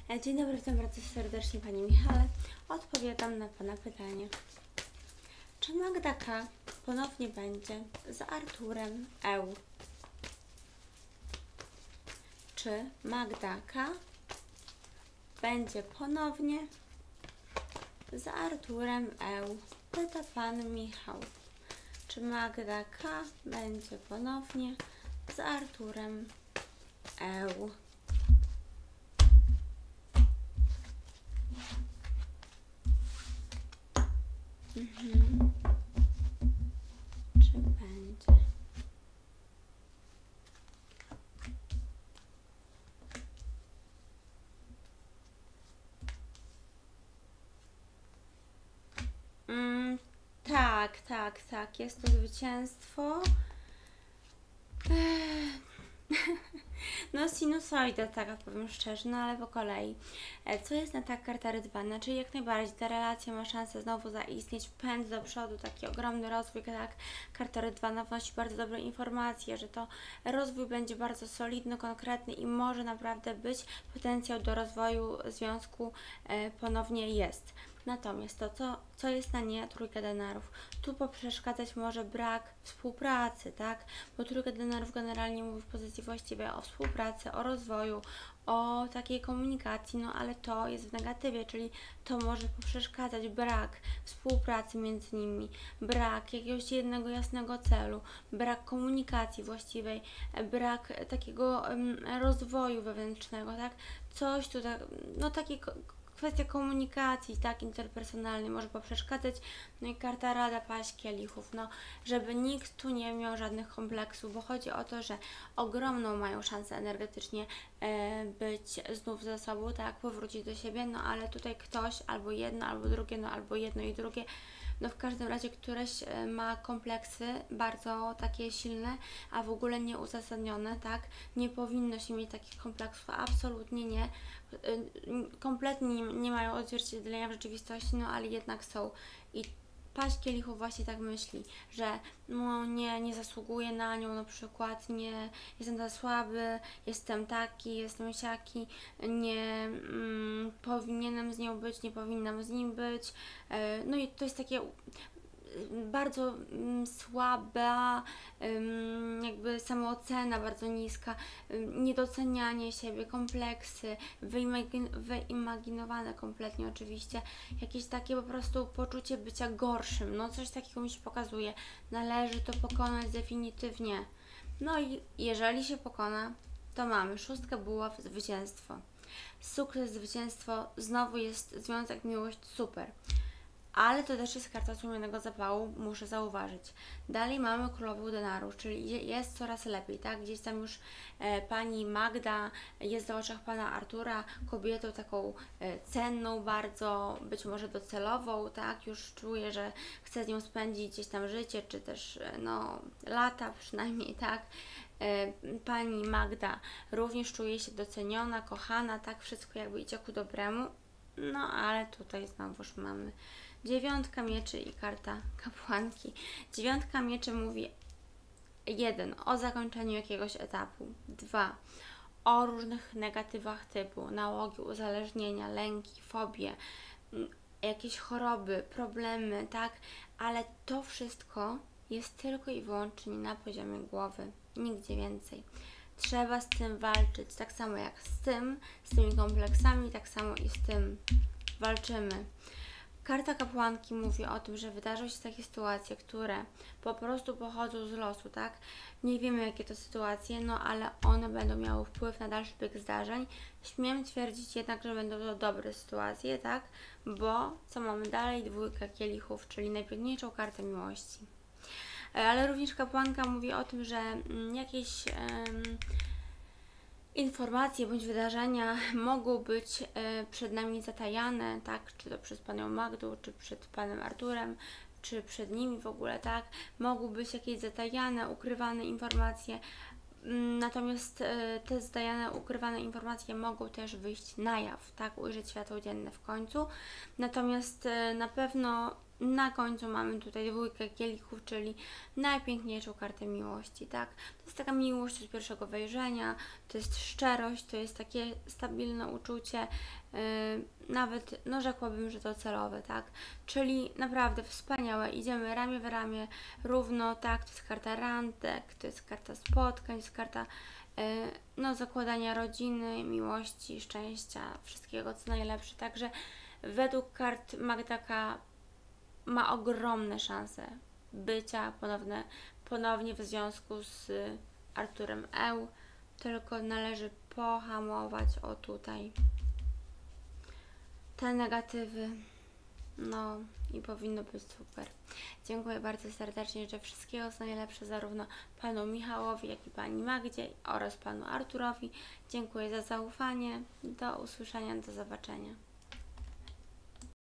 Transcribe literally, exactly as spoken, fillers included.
E, Dzień dobry, witam bardzo serdecznie Pani Michale. Odpowiadam na Pana pytanie. Czy Magda K. ponownie będzie z Arturem E. Czy Magda K. będzie ponownie z Arturem E? Pyta Pan Michał. Czy Magda K. będzie ponownie z Arturem E? Mhm. Czy będzie? Mm, tak, tak, tak. Jest to zwycięstwo. Ech. No sinusoida, taka powiem szczerze, no ale po kolei. E, Co jest na tak karta rydwana? Czyli jak najbardziej ta relacja ma szansę znowu zaistnieć, pęd do przodu, taki ogromny rozwój, tak? Karta rydwana wnosi bardzo dobre informacje, że to rozwój będzie bardzo solidny, konkretny i może naprawdę być potencjał do rozwoju związku e, ponownie jest. Natomiast to, co, co jest na nie, trójka denarów. Tu poprzeszkadzać może brak współpracy, tak? Bo trójka denarów generalnie mówi w pozycji właściwej o współpracy, o rozwoju, o takiej komunikacji, no ale to jest w negatywie, czyli to może poprzeszkadzać brak współpracy między nimi, brak jakiegoś jednego jasnego celu, brak komunikacji właściwej, brak takiego um, rozwoju wewnętrznego, tak? Coś tutaj, no takie kwestia komunikacji, tak, interpersonalnej może poprzeszkadzać. No i karta Rada, paź kielichów, no, żeby nikt tu nie miał żadnych kompleksów, bo chodzi o to, że ogromną mają szansę energetycznie e, być znów ze sobą, tak, powrócić do siebie, no ale tutaj ktoś, albo jedno, albo drugie, no albo jedno i drugie, no w każdym razie któreś ma kompleksy bardzo takie silne, a w ogóle nieuzasadnione, tak? Nie powinno się mieć takich kompleksów, absolutnie nie. Kompletnie nie mają odzwierciedlenia w rzeczywistości, no ale jednak są. I paź kielichów właśnie tak myśli, że no nie, nie zasługuję na nią, na przykład nie, jestem za słaby, jestem taki, jestem siaki, nie mm, powinienem z nią być, nie powinnam z nim być. No i to jest takie bardzo mm, słaba, ym, jakby samoocena bardzo niska, ym, niedocenianie siebie, kompleksy, wyimagin wyimaginowane kompletnie oczywiście, jakieś takie po prostu poczucie bycia gorszym, no coś takiego mi się pokazuje, należy to pokonać definitywnie. No i jeżeli się pokona, to mamy szóstkę buław, zwycięstwo. Sukces, zwycięstwo, znowu jest związek, miłość, super. Ale to też jest karta tłumionego zapału, muszę zauważyć. Dalej mamy królową denarów, czyli jest coraz lepiej, tak? Gdzieś tam już e, pani Magda jest w oczach pana Artura kobietą taką e, cenną bardzo, być może docelową, tak? Już czuje, że chce z nią spędzić gdzieś tam życie, czy też e, no lata przynajmniej, tak? E, pani Magda również czuje się doceniona, kochana, tak? Wszystko jakby idzie ku dobremu. No ale tutaj znowuż mamy dziewiątka mieczy i karta kapłanki. Dziewiątka mieczy mówi jeden o zakończeniu jakiegoś etapu, dwa o różnych negatywach typu nałogi, uzależnienia, lęki, fobie, jakieś choroby, problemy, tak? Ale to wszystko jest tylko i wyłącznie na poziomie głowy, nigdzie więcej. Trzeba z tym walczyć, tak samo jak z tym, z tymi kompleksami, tak samo i z tym walczymy. Karta kapłanki mówi o tym, że wydarzą się takie sytuacje, które po prostu pochodzą z losu, tak? Nie wiemy, jakie to sytuacje, no ale one będą miały wpływ na dalszy bieg zdarzeń. Śmiem twierdzić jednak, że będą to dobre sytuacje, tak? Bo co mamy dalej? Dwójka kielichów, czyli najpiękniejszą kartę miłości. Ale również kapłanka mówi o tym, że jakieś um, informacje bądź wydarzenia mogą być e, przed nami zatajane, tak, czy to przez panią Magdą, czy przed panem Arturem, czy przed nimi w ogóle, tak, mogą być jakieś zatajane, ukrywane informacje, natomiast e, te zatajane, ukrywane informacje mogą też wyjść na jaw, tak, ujrzeć światło dzienne w końcu, natomiast e, na pewno na końcu mamy tutaj dwójkę kielichów, czyli najpiękniejszą kartę miłości, tak? To jest taka miłość od pierwszego wejrzenia, to jest szczerość, to jest takie stabilne uczucie, yy, nawet, no rzekłabym, że to celowe, tak? Czyli naprawdę wspaniałe, idziemy ramię w ramię, równo, tak? To jest karta randek, to jest karta spotkań, to jest karta yy, no, zakładania rodziny, miłości, szczęścia, wszystkiego co najlepsze, także według kart Magdaka ma ogromne szanse bycia ponowne, ponownie w związku z Arturem Eł, tylko należy pohamować o tutaj te negatywy, no i powinno być super. Dziękuję bardzo serdecznie, życzę wszystkiego co najlepsze zarówno panu Michałowi, jak i pani Magdzie oraz panu Arturowi. Dziękuję za zaufanie, do usłyszenia, do zobaczenia.